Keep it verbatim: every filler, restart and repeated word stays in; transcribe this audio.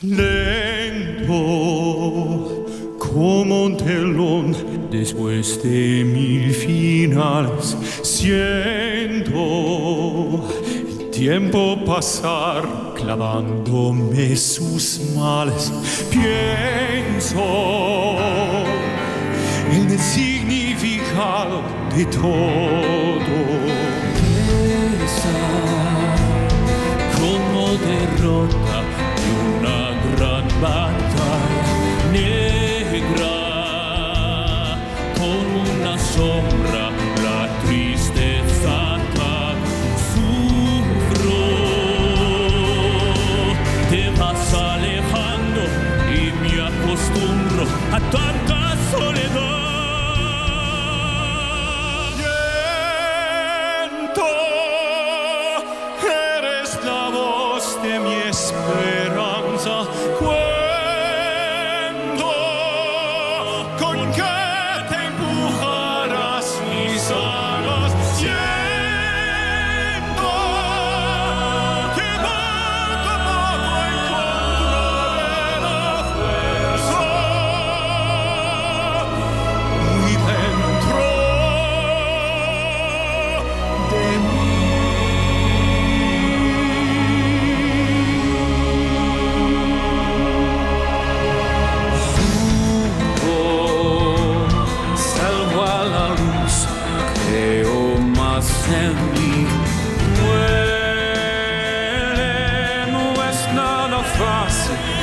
Lento, como un telón, después de mil finales, siento el tiempo pasar, clavándome sus males. Pienso en el significado de todo. Esa como derrota de una gran batalla negra, con una sombra, la tristeza tan sufro. Te vas alejando y me acostumbro a tanta soledad. De mi esperanza, cuento con que te empujarás mis alas. Siento que poco a poco encontraré la fuerza muy dentro de mí. En mí duele, no es nada fácil